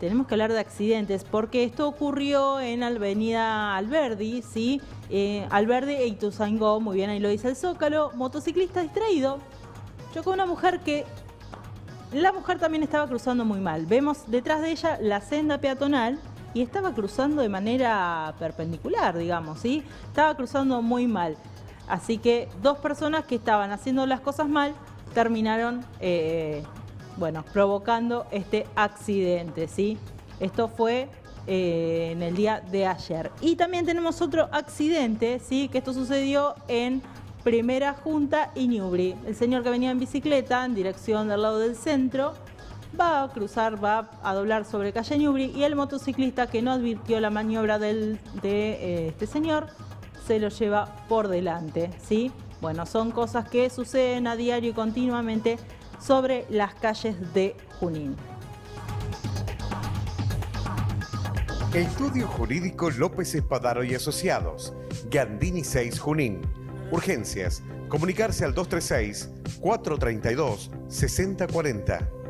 tenemos que hablar de accidentes, porque esto ocurrió en Avenida Alberdi, ¿sí? Alberdi e Ituzaingó, muy bien, ahí lo dice el Zócalo. Motociclista distraído, chocó a una mujer que... La mujer también estaba cruzando muy mal. Vemos detrás de ella la senda peatonal y estaba cruzando de manera perpendicular, digamos, ¿sí? Estaba cruzando muy mal. Así que dos personas que estaban haciendo las cosas mal terminaron, bueno, provocando este accidente, ¿sí? Esto fue en el día de ayer. Y también tenemos otro accidente, ¿sí? Que esto sucedió en Primera Junta y Ñubri. El señor que venía en bicicleta en dirección del lado del centro va a cruzar, va a doblar sobre calle Ñubri y el motociclista que no advirtió la maniobra de este señor se lo lleva por delante, ¿sí? Bueno, son cosas que suceden a diario y continuamente sobre las calles de Junín. Estudio Jurídico López Espadaro y Asociados, Gandini 6 Junín. Urgencias, comunicarse al 236-432-6040.